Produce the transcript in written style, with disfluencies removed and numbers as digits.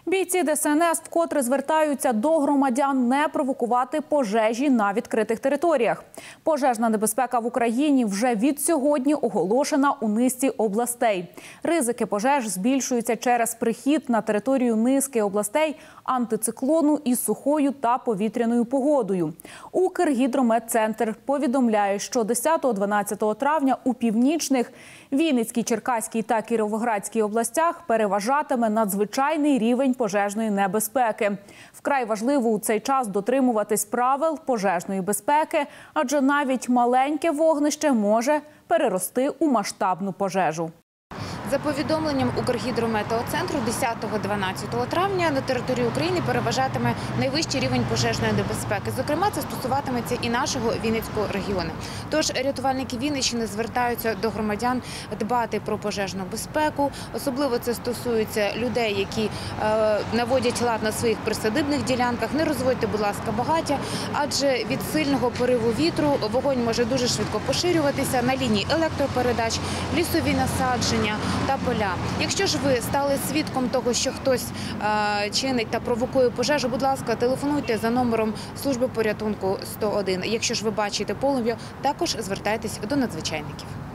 Бійці ДСНС вкотре звертаються до громадян не провокувати пожежі на відкритих територіях. Пожежна небезпека в Україні вже від сьогодні оголошена у низці областей. Ризики пожеж збільшуються через прихід на територію низки областей антициклону із сухою та повітряною погодою. Укргідрометцентр повідомляє, що 10-12 травня у північних, Вінницькій, Черкаській та Кіровоградській областях переважатиме надзвичайний рівень пожежної небезпеки. Вкрай важливо у цей час дотримуватись правил пожежної безпеки, адже навіть маленьке вогнище може перерости у масштабну пожежу. За повідомленням Укргідрометеоцентру, 10-12 травня на території України переважатиме найвищий рівень пожежної небезпеки. Зокрема, це стосуватиметься і нашого Вінницького регіону. Тож рятувальники Вінниччини звертаються до громадян дбати про пожежну безпеку. Особливо це стосується людей, які наводять лад на своїх присадибних ділянках. Не розводьте, будь ласка, багаття, адже від сильного пориву вітру вогонь може дуже швидко поширюватися на лінії електропередач, лісові насадження та поля. Якщо ж ви стали свідком того, що хтось чинить та провокує пожежу, будь ласка, телефонуйте за номером служби порятунку 101. Якщо ж ви бачите полум'я, також звертайтесь до надзвичайників.